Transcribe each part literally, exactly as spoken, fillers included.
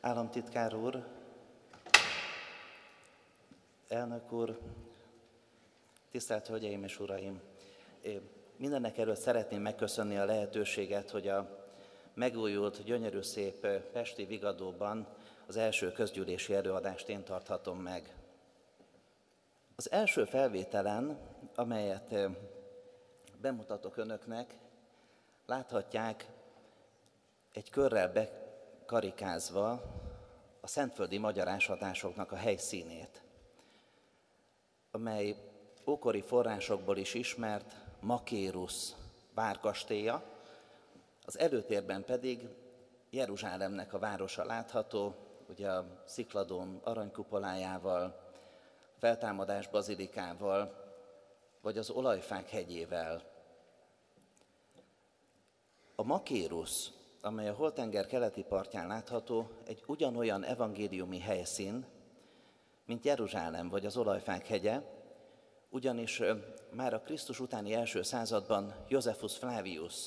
Államtitkár úr, elnök úr, tisztelt Hölgyeim és Uraim! Mindenek előtt szeretném megköszönni a lehetőséget, hogy a megújult, gyönyörű szép pesti Vigadóban az első közgyűlési előadást én tarthatom meg. Az első felvételen, amelyet bemutatok önöknek, láthatják egy körrel bekarikázva a szentföldi magyar ásatásoknak a helyszínét, amely ókori forrásokból is ismert Makérusz várkastélya, az előtérben pedig Jeruzsálemnek a városa látható, ugye a Szikladóm aranykupolájával, Feltámadás bazilikával, vagy az Olajfák hegyével. A Makérusz, amely a Holtenger keleti partján látható, egy ugyanolyan evangéliumi helyszín, mint Jeruzsálem vagy az Olajfák hegye, ugyanis már a Krisztus utáni első században Josephus Flavius,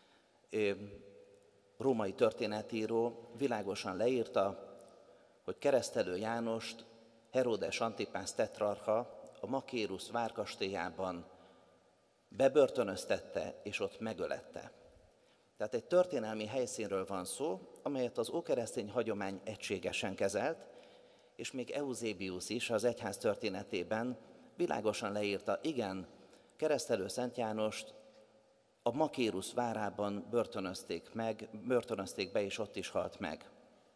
római történetíró világosan leírta, hogy Keresztelő Jánost Heródes Antipász tetrarcha a Makérusz várkastélyában bebörtönöztette és ott megölette. Tehát egy történelmi helyszínről van szó, amelyet az ókeresztény hagyomány egységesen kezelt, és még Euzébius is az egyház történetében világosan leírta, igen, Keresztelő Szent Jánost a Makérusz várában börtönözték meg, börtönözték be, és ott is halt meg.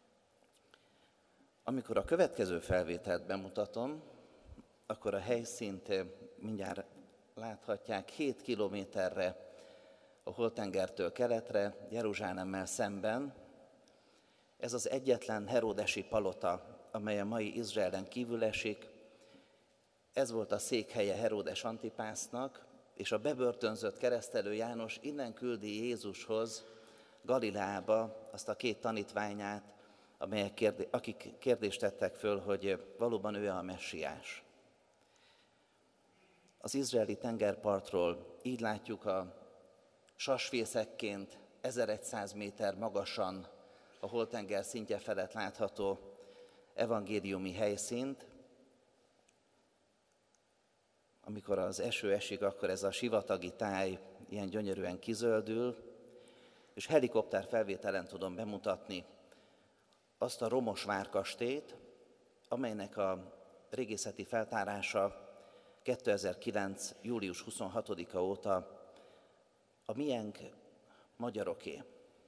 Amikor a következő felvételt bemutatom, akkor a helyszínt mindjárt láthatják hét kilométerre a Holtengertől keletre, Jeruzsálemmel szemben. Ez az egyetlen heródesi palota, amely a mai Izraelen kívül esik. Ez volt a székhelye Heródes Antipásznak, és a bebörtönzött Keresztelő János innen küldi Jézushoz, Galileába azt a két tanítványát, amelyek kérdé- akik kérdést tettek föl, hogy valóban ő a messiás. Az izraeli tengerpartról így látjuk a sasfészekként ezerszáz méter magasan a Holtenger szintje felett látható evangéliumi helyszínt. Amikor az eső esik, akkor ez a sivatagi táj ilyen gyönyörűen kizöldül, és helikopter felvételen tudom bemutatni azt a romos várkastélyt, amelynek a régészeti feltárása kétezer-kilenc. július huszonhatodika óta a miénk, magyaroké.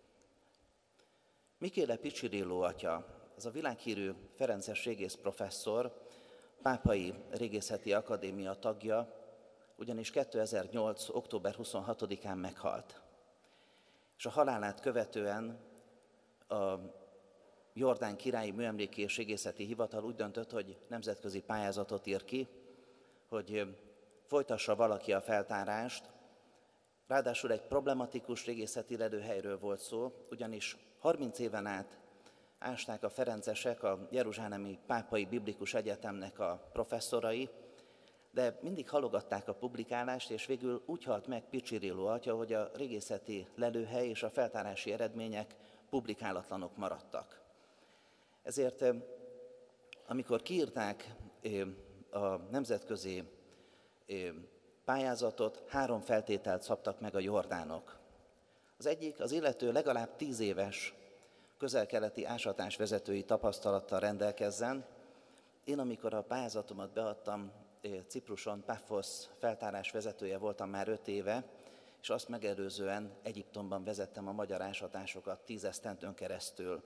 Mikéle Piccirillo atya, az a világhírű ferences régész professzor, Pápai Régészeti Akadémia tagja, ugyanis kétezer-nyolc. október huszonhatodikán meghalt. És a halálát követően a Jordán Királyi Műemléki és Régészeti Hivatal úgy döntött, hogy nemzetközi pályázatot ír ki, hogy folytassa valaki a feltárást. Ráadásul egy problematikus régészeti lelőhelyről volt szó, ugyanis harminc éven át ásták a ferencesek, a Jeruzsálemi Pápai Biblikus Egyetemnek a professzorai, de mindig halogatták a publikálást, és végül úgy halt meg Piccirillo atya, hogy a régészeti lelőhely és a feltárási eredmények publikálatlanok maradtak. Ezért, amikor kiírták a nemzetközi pályázatot, három feltételt szabtak meg a jordánok. Az egyik, az illető legalább tíz éves közel-keleti ásatásvezetői tapasztalattal rendelkezzen. Én, amikor a pályázatomat beadtam, Cipruson Paphos feltárás vezetője voltam már öt éve, és azt megelőzően Egyiptomban vezettem a magyar ásatásokat tíz esztendőn keresztül.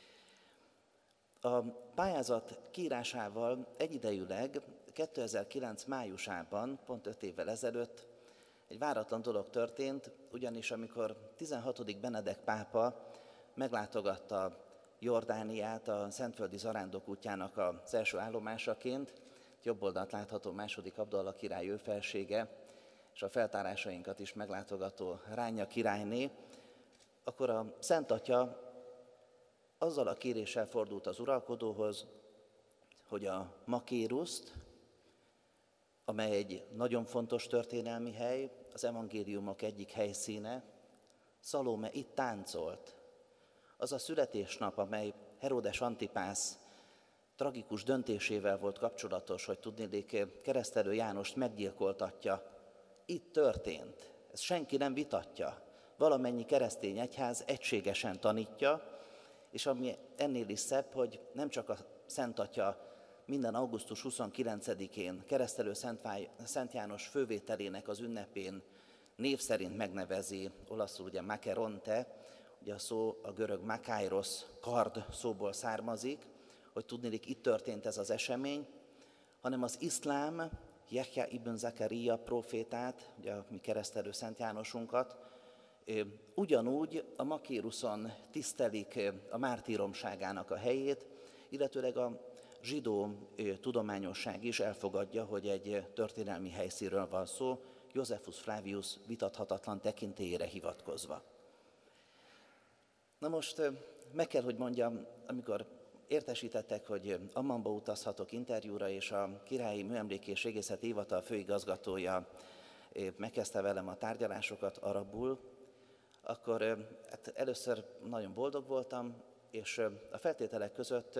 A pályázat kiírásával egyidejűleg kétezer-kilenc. májusában, pont öt évvel ezelőtt egy váratlan dolog történt, ugyanis amikor tizenhatodik Benedek pápa meglátogatta Jordániát a Szentföldi Zarándok útjának az első állomásaként, jobb oldalt látható második Abdallah király ő felsége, és a feltárásainkat is meglátogató Ránya királyné, akkor a Szent Atya azzal a kéréssel fordult az uralkodóhoz, hogy a Makéruszt, amely egy nagyon fontos történelmi hely, az evangéliumok egyik helyszíne, Szalóme itt táncolt Az a születésnap, amely Heródes Antipász tragikus döntésével volt kapcsolatos, hogy tudniillik Keresztelő Jánost meggyilkoltatja, itt történt. Ezt senki nem vitatja. Valamennyi keresztény egyház egységesen tanítja, és ami ennél is szebb, hogy nem csak a Szent Atya minden augusztus huszonkilencedikén Keresztelő Szent János fővételének az ünnepén név szerint megnevezi, olaszul ugye Makeronte, ugye a szó a görög makairos, kard szóból származik, hogy tudniillik itt történt ez az esemény, hanem az iszlám Jahja ibn Zakaria prófétát, ugye a mi Keresztelő Szent Jánosunkat, ugyanúgy a Makéruszon tisztelik a mártíromságának a helyét, illetőleg a zsidó tudományosság is elfogadja, hogy egy történelmi helyszínről van szó, Josephus Flavius vitathatatlan tekintélyére hivatkozva. Na most meg kell, hogy mondjam, amikor értesítettek, hogy Ammanba utazhatok interjúra, és a Királyi Műemléki és Régészeti Hivatal főigazgatója megkezdte velem a tárgyalásokat arabul, akkor hát először nagyon boldog voltam, és a feltételek között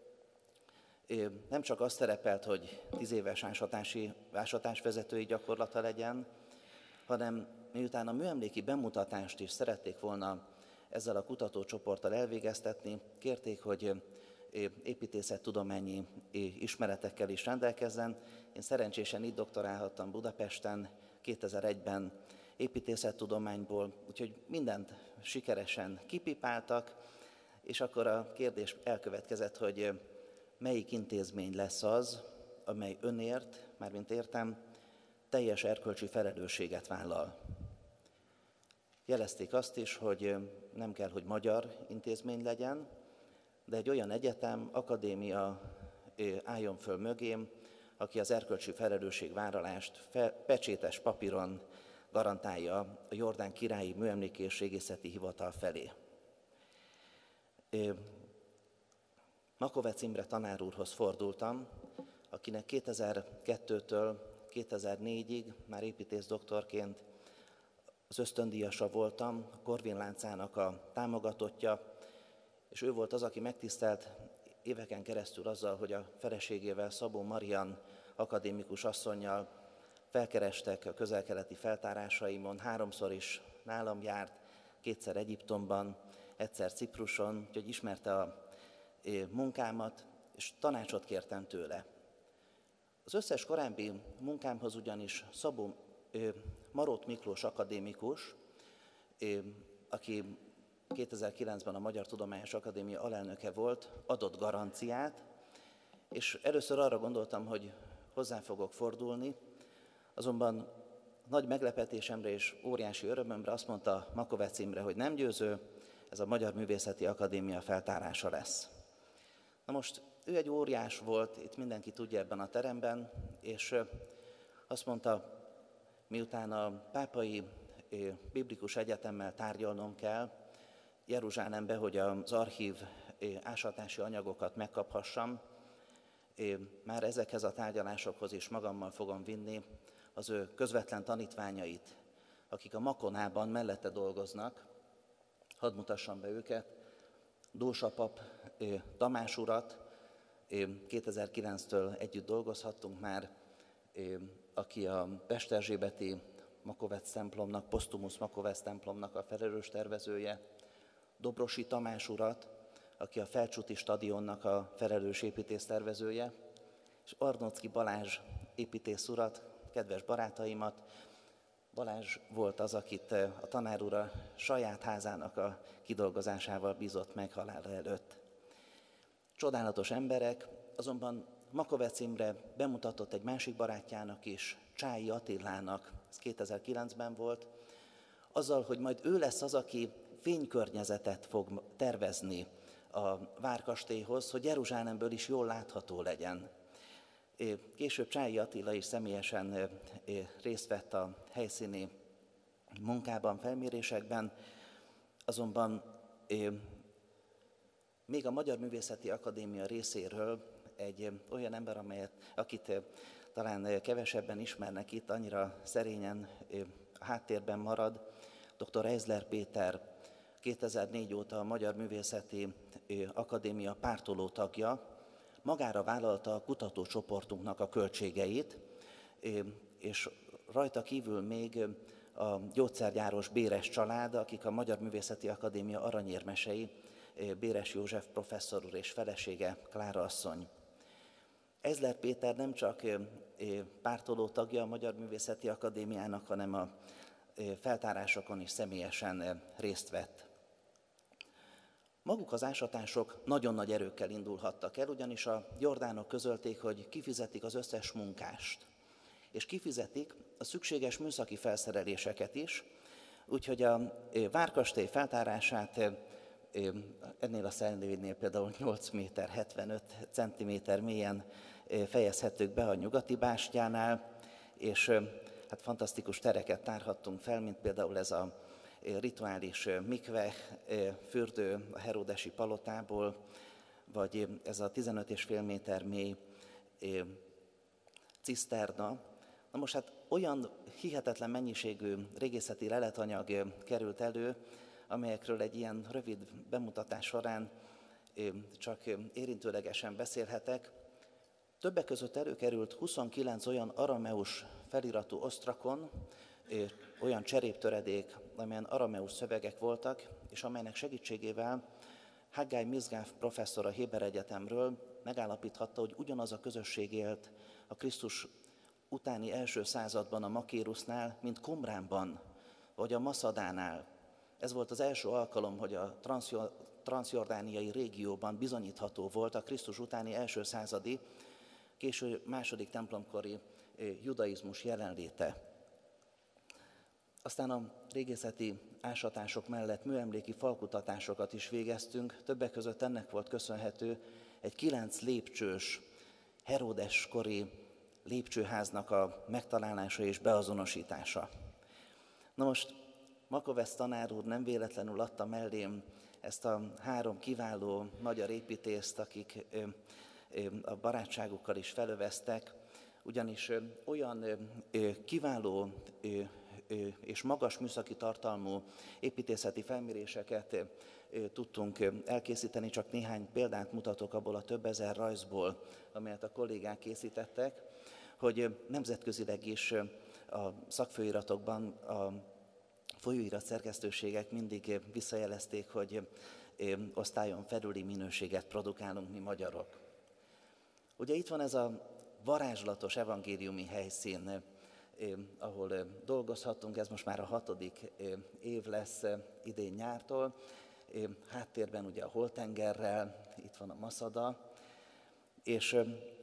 nem csak az szerepelt, hogy tíz éves ásatási, ásatásvezetői gyakorlata legyen, hanem miután a műemléki bemutatást is szerették volna ezzel a kutatócsoporttal elvégeztetni, kérték, hogy építészettudományi ismeretekkel is rendelkezzen. Én szerencsésen itt doktorálhattam Budapesten kétezer-egyben építészettudományból, úgyhogy mindent sikeresen kipipáltak, és akkor a kérdés elkövetkezett, hogy melyik intézmény lesz az, amely önért, mármint értem, teljes erkölcsi felelősséget vállal. Jelezték azt is, hogy nem kell, hogy magyar intézmény legyen, de egy olyan egyetem, akadémia álljon föl mögém, aki az erkölcsi felelősségvállalást fe, pecsétes papíron garantálja a Jordán Királyi Műemléki és Régészeti Hivatal felé. Makovecz Imre tanár úrhoz fordultam, akinek kétezer-kettőtől kétezer-négyig már építész doktorként az ösztöndíjasa voltam, a Corvin láncának a támogatottja, és ő volt az, aki megtisztelt éveken keresztül azzal, hogy a feleségével, Szabó Marian akadémikus asszonnyal felkerestek a közel-keleti feltárásaimon, háromszor is nálam járt, kétszer Egyiptomban, egyszer Cipruson, úgyhogy ismerte a munkámat, és tanácsot kértem tőle. Az összes korábbi munkámhoz ugyanis Szabó Marót Miklós akadémikus, aki kétezer-kilencben a Magyar Tudományos Akadémia alelnöke volt, adott garanciát, és először arra gondoltam, hogy hozzá fogok fordulni, azonban nagy meglepetésemre és óriási örömömre azt mondta Makovecz Imre, hogy nem győző, ez a Magyar Művészeti Akadémia feltárása lesz. Na most ő egy óriás volt, itt mindenki tudja ebben a teremben, és azt mondta, miután a Pápai Biblikus Egyetemmel tárgyalnom kell Jeruzsálembe, hogy az archív ásatási anyagokat megkaphassam, már ezekhez a tárgyalásokhoz is magammal fogom vinni az ő közvetlen tanítványait, akik a Makonában mellette dolgoznak. Hadd mutassam be őket. Dósa pap Tamás urat, kétezer-kilenctől együtt dolgozhattunk már, aki a pesterzsébeti Makovecz templomnak, Posztumusz Makovecz templomnak a felelős tervezője, Dobrosi Tamás urat, aki a Felcsúti stadionnak a felelős építésztervezője, és Arnocki Balázs építész urat, kedves barátaimat. Balázs volt az, akit a tanár úr a saját házának a kidolgozásával bízott meg halála előtt. Csodálatos emberek, azonban Makovecz Imre bemutatott egy másik barátjának is, Csályi Attilának, ez kétezer-kilencben volt, azzal, hogy majd ő lesz az, aki fénykörnyezetet fog tervezni a várkastélyhoz, hogy Jeruzsálemből is jól látható legyen. Később Csályi Attila is személyesen részt vett a helyszíni munkában, felmérésekben, azonban még a Magyar Művészeti Akadémia részéről egy olyan ember, amelyet, akit talán kevesebben ismernek itt, annyira szerényen a háttérben marad, dr. Eisler Péter, kétezer-négy óta a Magyar Művészeti Akadémia pártoló tagja, magára vállalta a kutatócsoportunknak a költségeit, és rajta kívül még a gyógyszergyáros Béres család, akik a Magyar Művészeti Akadémia aranyérmesei, Béres József professzor úr és felesége, Klára asszony. Ezler Péter nem csak pártoló tagja a Magyar Művészeti Akadémiának, hanem a feltárásokon is személyesen részt vett. Maguk az ásatások nagyon nagy erőkkel indulhattak el, ugyanis a jordánok közölték, hogy kifizetik az összes munkást, és kifizetik a szükséges műszaki felszereléseket is, úgyhogy a várkastély feltárását ennél a szellédnél például nyolc méter hetvenöt centiméter mélyen fejezhettük be a nyugati bástyánál, és hát fantasztikus tereket tárhattunk fel, mint például ez a rituális mikve fürdő a Heródesi palotából, vagy ez a tizenöt és fél méter mély ciszterna. Na most hát olyan hihetetlen mennyiségű régészeti leletanyag került elő, amelyekről egy ilyen rövid bemutatás során csak érintőlegesen beszélhetek. Többek között előkerült huszonkilenc olyan arameus feliratú osztrakon, olyan cseréptöredék, amelyen arameus szövegek voltak, és amelynek segítségével Haggai Misgáf professzor a Héber Egyetemről megállapíthatta, hogy ugyanaz a közösség élt a Krisztus utáni első században a Makérusznál, mint Komránban, vagy a Maszadánál. Ez volt az első alkalom, hogy a transzjordániai régióban bizonyítható volt a Krisztus utáni első századi, késő második templomkori judaizmus jelenléte. Aztán a régészeti ásatások mellett műemléki falkutatásokat is végeztünk, többek között ennek volt köszönhető egy kilenc lépcsős Heródes kori lépcsőháznak a megtalálása és beazonosítása. Na most Makovesz tanár úr nem véletlenül adta mellém ezt a három kiváló magyar építészt, akik a barátságukkal is felöveztek, ugyanis olyan kiváló és magas műszaki tartalmú építészeti felméréseket tudtunk elkészíteni, csak néhány példát mutatok abból a több ezer rajzból, amelyet a kollégák készítettek, hogy nemzetközileg is a szakfőiratokban a folyóirat szerkesztőségek mindig visszajelezték, hogy osztályon felüli minőséget produkálunk mi magyarok. Ugye itt van ez a varázslatos evangéliumi helyszín, ahol dolgozhatunk, ez most már a hatodik év lesz idén nyártól. Háttérben ugye a Holtengerrel, itt van a Maszada, és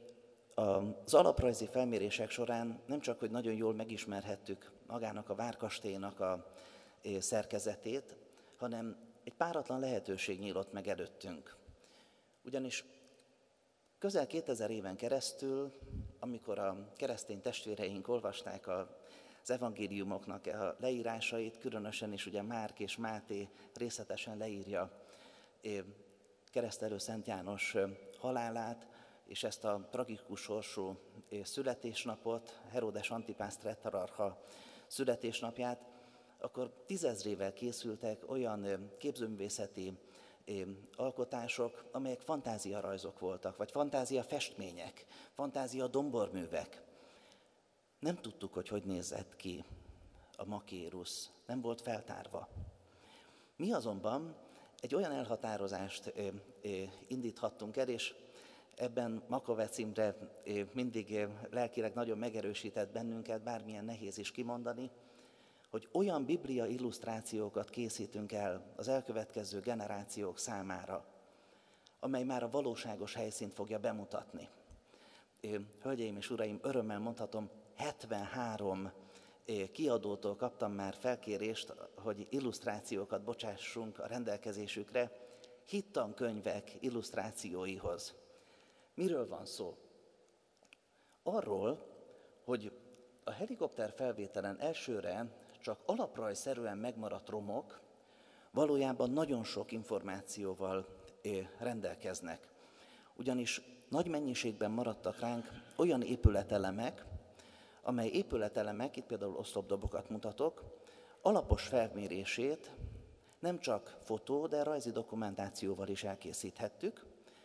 az alaprajzi felmérések során nem csak, hogy nagyon jól megismerhettük magának a várkastélynak a szerkezetét, hanem egy páratlan lehetőség nyílt meg előttünk. Ugyanis közel kétezer éven keresztül, amikor a keresztény testvéreink olvasták az evangéliumoknak a leírásait, különösen is ugye Márk és Máté részletesen leírja keresztelő Szent János halálát, és ezt a tragikus sorsú születésnapot, Heródes Antipász tetrarcha születésnapját, akkor tízezrével készültek olyan képzőművészeti alkotások, amelyek fantáziarajzok voltak, vagy fantáziafestmények, fantázia-domborművek. Nem tudtuk, hogy hogy nézett ki a Makérus, nem volt feltárva. Mi azonban egy olyan elhatározást indíthattunk el, és ebben Makovec Imre mindig lelkileg nagyon megerősített bennünket, bármilyen nehéz is kimondani, hogy olyan biblia illusztrációkat készítünk el az elkövetkező generációk számára, amely már a valóságos helyszínt fogja bemutatni. Hölgyeim és uraim, örömmel mondhatom, hetvenhárom kiadótól kaptam már felkérést, hogy illusztrációkat bocsássunk a rendelkezésükre, hittankönyvek illusztrációihoz. Miről van szó? Arról, hogy a helikopter felvételen elsőre csak alaprajzszerűen megmaradt romok valójában nagyon sok információval rendelkeznek. Ugyanis nagy mennyiségben maradtak ránk olyan épületelemek, amely épületelemek, itt például oszlopdobokat mutatok, alapos felmérését Nem csak fotó, de rajzi dokumentációval is elkészíthettük,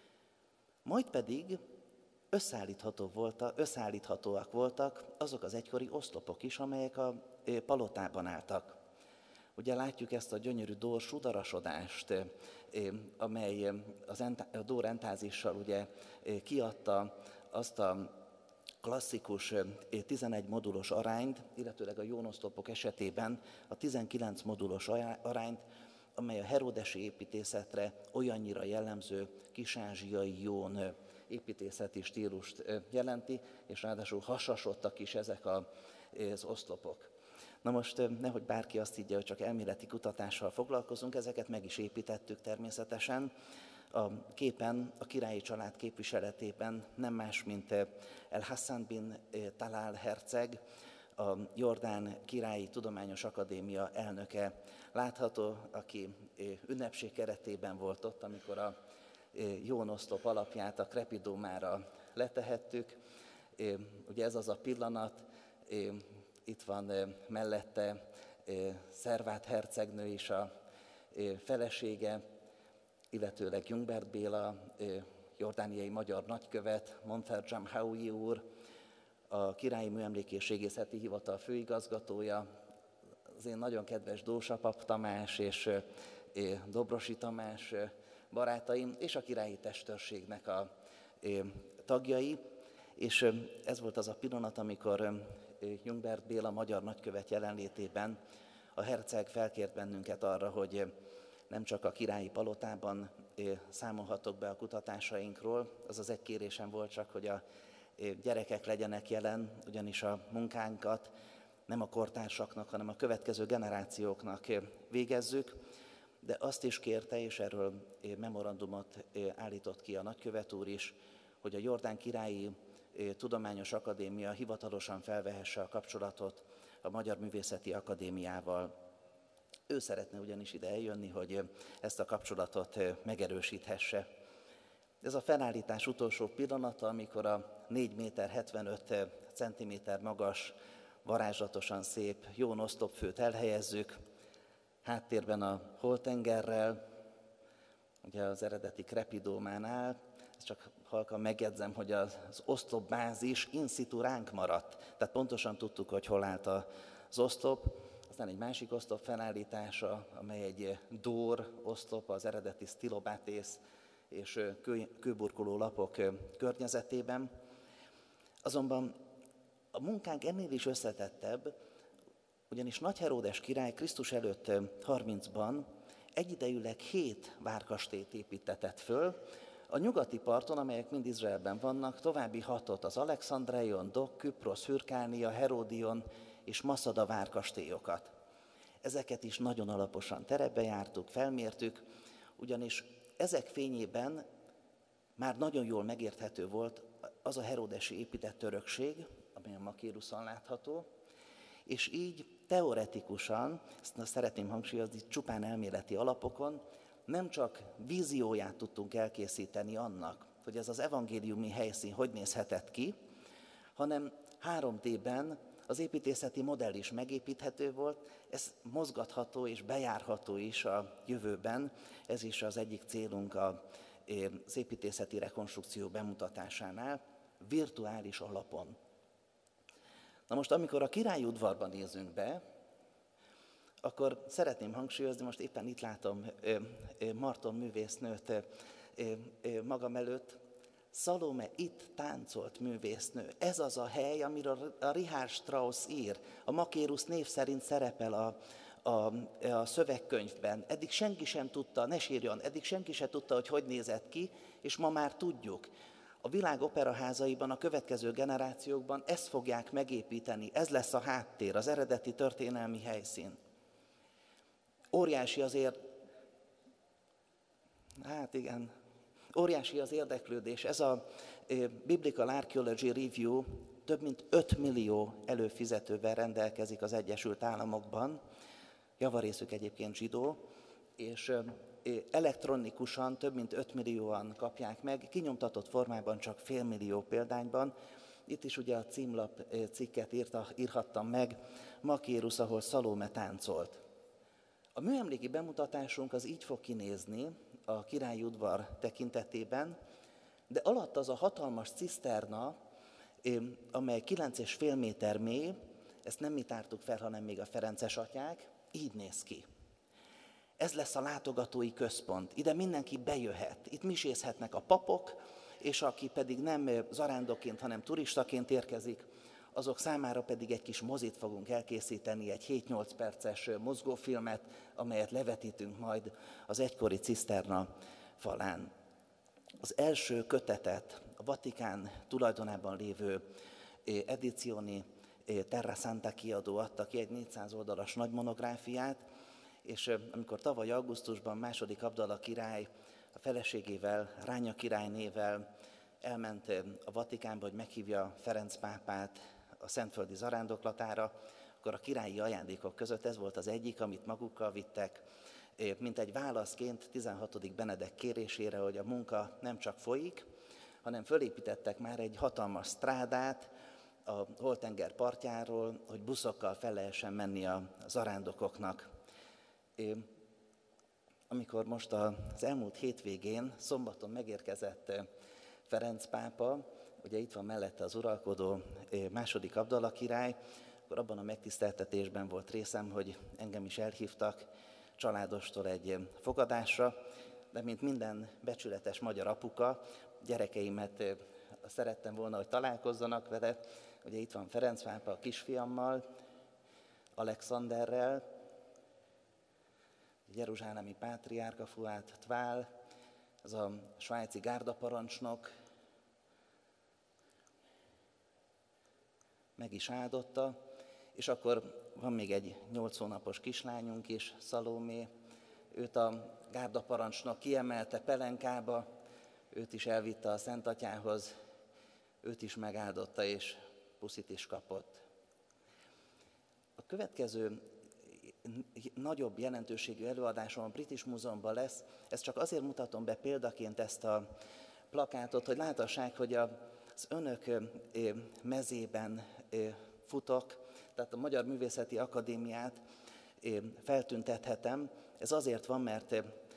majd pedig összeállítható voltak, összeállíthatóak voltak azok az egykori oszlopok is, amelyek a palotában álltak. Ugye látjuk ezt a gyönyörű dór sudarasodást, amely az a dór entázissal ugye kiadta azt a klasszikus tizenegy modulos arányt, illetőleg a jónoszlopok esetében a tizenkilenc modulos arányt, amely a heródesi építészetre olyannyira jellemző kis-ázsiai jón építészeti stílust jelenti, és ráadásul hasasodtak is ezek az oszlopok. Na most nehogy bárki azt higgye, hogy csak elméleti kutatással foglalkozunk, ezeket meg is építettük természetesen. A képen a királyi család képviseletében nem más, mint El-Hassan bin Talal herceg, a Jordán Királyi Tudományos Akadémia elnöke látható, aki ünnepség keretében volt ott, amikor a jónoszlop alapját a krepidómára letehettük. Ugye ez az a pillanat, itt van mellette Szervát hercegnő is, a felesége, illetőleg Jungbert Béla, jordániai magyar nagykövet, Monferjam Haui úr, a Királyi Műemlék és Régészeti Hivatal főigazgatója, az én nagyon kedves Dósa-Pap Tamás és Dobrosi Tamás barátaim, és a királyi testőrségnek a tagjai. És ez volt az a pillanat, amikor Jungbert Béla magyar nagykövet jelenlétében a herceg felkért bennünket arra, hogy nem csak a királyi palotában számolhatok be a kutatásainkról, az az egy kérésem volt csak, hogy a gyerekek legyenek jelen, ugyanis a munkánkat nem a kortársaknak, hanem a következő generációknak végezzük, de azt is kérte, és erről memorandumot állított ki a nagykövet úr is, hogy a Jordán Királyi Tudományos Akadémia hivatalosan felvehesse a kapcsolatot a Magyar Művészeti Akadémiával. Ő szeretne ugyanis ide eljönni, hogy ezt a kapcsolatot megerősíthesse. Ez a felállítás utolsó pillanata, amikor a négy méter hetvenöt centiméter magas, varázslatosan szép jónoszlopfőt elhelyezzük, háttérben a holtengerrel, ugye az eredeti krepidómánál, ezt csak halkan megjegyzem, hogy az oszlopbázis in situ ránk maradt, tehát pontosan tudtuk, hogy hol állt az oszlop. Aztán egy másik oszlop felállítása, amely egy dór oszlop, az eredeti sztilobátész és kő, kőburkoló lapok környezetében. Azonban a munkánk ennél is összetettebb, ugyanis Nagy Heródes király Krisztus előtt harmincban egyidejűleg hét várkastélyt építetett föl, a nyugati parton, amelyek mind Izraelben vannak, további hatot, az Alexandreion, Dok, Küprosz, Hürkánia, Herodion és Maszada várkastélyokat. Ezeket is nagyon alaposan terepbe jártuk, felmértük, ugyanis ezek fényében már nagyon jól megérthető volt az a heródesi épített örökség, amely a Makéruszon látható, és így teoretikusan, ezt szeretném hangsúlyozni, csupán elméleti alapokon, nem csak vízióját tudtunk elkészíteni annak, hogy ez az evangéliumi helyszín hogy nézhetett ki, hanem három dében az építészeti modell is megépíthető volt, ez mozgatható és bejárható is a jövőben, ez is az egyik célunk az építészeti rekonstrukció bemutatásánál, virtuális alapon. Na most, amikor a királyi udvarban nézünk be, akkor szeretném hangsúlyozni, most éppen itt látom Marton művésznőt magam előtt, Salome itt táncolt művésznő. Ez az a hely, amiről a Richard Strauss ír, a Makérusz név szerint szerepel a, a, a szövegkönyvben. Eddig senki sem tudta, ne sírjon, eddig senki sem tudta, hogy hogy nézett ki, és ma már tudjuk. A világ operaházaiban, a következő generációkban ezt fogják megépíteni, ez lesz a háttér, az eredeti történelmi helyszín. Óriási az ér... Hát igen, óriási az érdeklődés. Ez a Biblical Archaeology Review több mint öt millió előfizetővel rendelkezik az Egyesült Államokban, javarészük egyébként zsidó, és elektronikusan több mint öt millióan kapják meg, kinyomtatott formában csak fél millió példányban. Itt is ugye a címlap cikket írta, írhattam meg, Makérusz, ahol Salome táncolt. A műemléki bemutatásunk az így fog kinézni a királyi udvar tekintetében, de alatt az a hatalmas ciszterna, amely kilenc és fél méter mély, ezt nem mi tártuk fel, hanem még a ferences atyák, így néz ki. Ez lesz a látogatói központ, ide mindenki bejöhet, itt misézhetnek a papok, és aki pedig nem zarándokként, hanem turistaként érkezik, azok számára pedig egy kis mozit fogunk elkészíteni, egy hét-nyolc perces mozgófilmet, amelyet levetítünk majd az egykori ciszterna falán. Az első kötetet a Vatikán tulajdonában lévő Edizioni Terra Santa kiadó adta ki, egy négyszáz oldalas nagy monográfiát, és amikor tavaly augusztusban második Abdala király a feleségével, Ránya királynével elment a Vatikánba, hogy meghívja Ferenc pápát a szentföldi zarándoklatára, akkor a királyi ajándékok között ez volt az egyik, amit magukkal vittek, mint egy válaszként tizenhatodik Benedek kérésére, hogy a munka nem csak folyik, hanem fölépítettek már egy hatalmas strádát a Holtenger partjáról, hogy buszokkal fel lehessen menni a zarándokoknak. Amikor most az elmúlt hétvégén, szombaton megérkezett Ferenc pápa, ugye itt van mellette az uralkodó második Abdala király, akkor abban a megtiszteltetésben volt részem, hogy engem is elhívtak családostól egy fogadásra, de mint minden becsületes magyar apuka, gyerekeimet szerettem volna, hogy találkozzanak vele. Ugye itt van Ferenc pápa a kisfiammal, Alexanderrel, jeruzsálemi pátriárka Fuad Tvál, az a svájci gárdaparancsnok, meg is áldotta, és akkor van még egy nyolc hónapos kislányunk is, Szalómé, őt a gárdaparancsnok kiemelte pelenkába, őt is elvitte a Szent Atyához, őt is megáldotta, és puszit is kapott. A következő nagyobb jelentőségű előadásom a British Múzeumban lesz, ezt csak azért mutatom be példaként ezt a plakátot, hogy láthassák, hogy az önök mezében futok, tehát a Magyar Művészeti Akadémiát feltüntethetem. Ez azért van, mert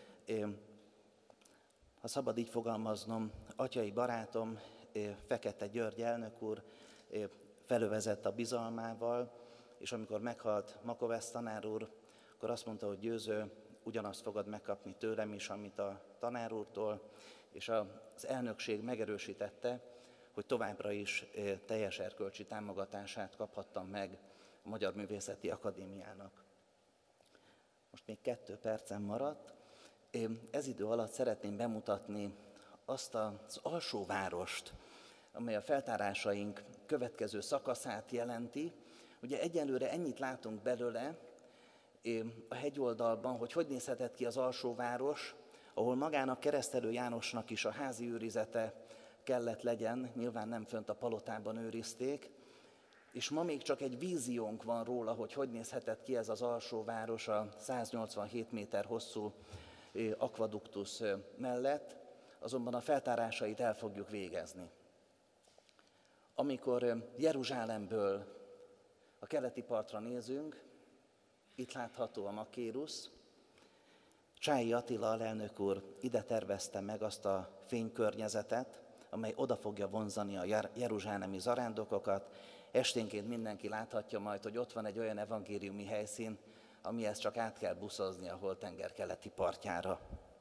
ha szabad így fogalmaznom, atyai barátom, Fekete György elnök úr felövezett a bizalmával, és amikor meghalt Makovesz tanár úr, akkor azt mondta, hogy Győző, ugyanazt fogod megkapni tőlem is, amit a tanár úrtól, és az elnökség megerősítette, hogy továbbra is teljes erkölcsi támogatását kaphattam meg a Magyar Művészeti Akadémiának. Most még kettő percem maradt. Ez idő alatt szeretném bemutatni azt az alsóvárost, amely a feltárásaink következő szakaszát jelenti. Ugye egyelőre ennyit látunk belőle a hegyoldalban, hogy hogy nézhetett ki az alsóváros, ahol magának Keresztelő Jánosnak is a házi őrizete kellett legyen, nyilván nem fönt a palotában őrizték, és ma még csak egy víziónk van róla, hogy hogy nézhetett ki ez az alsóváros a száznyolcvanhét méter hosszú akvaduktusz mellett, azonban a feltárásait el fogjuk végezni. Amikor Jeruzsálemből a keleti partra nézünk, itt látható a Makérusz. Csályi Attila alelnök úr ide tervezte meg azt a fénykörnyezetet, amely oda fogja vonzani a jeruzsálemi zarándokokat. Esténként mindenki láthatja majd, hogy ott van egy olyan evangéliumi helyszín, amihez csak át kell buszozni a Holtenger keleti partjára.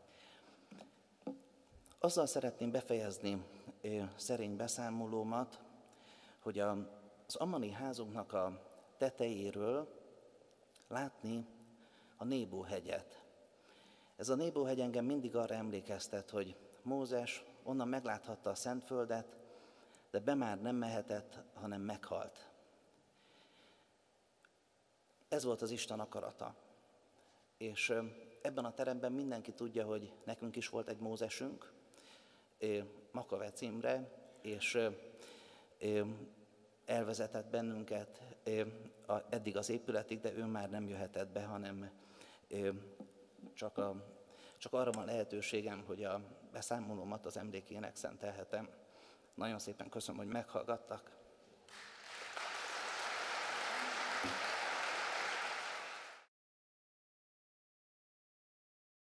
Azzal szeretném befejezni szerény beszámolómat, hogy az Ammani házunknak a tetejéről látni a Nébó-hegyet. Ez a Nébó-hegy engem mindig arra emlékeztet, hogy Mózes onnan megláthatta a Szentföldet, de be már nem mehetett, hanem meghalt. Ez volt az Isten akarata. És ebben a teremben mindenki tudja, hogy nekünk is volt egy Mózesünk, Makovec Imre, és elvezetett bennünket eddig az épületig, de ő már nem jöhetett be, hanem csak, a, csak arra van lehetőségem, hogy a beszámolómat az emlékének szentelhetem. Nagyon szépen köszönöm, hogy meghallgattak.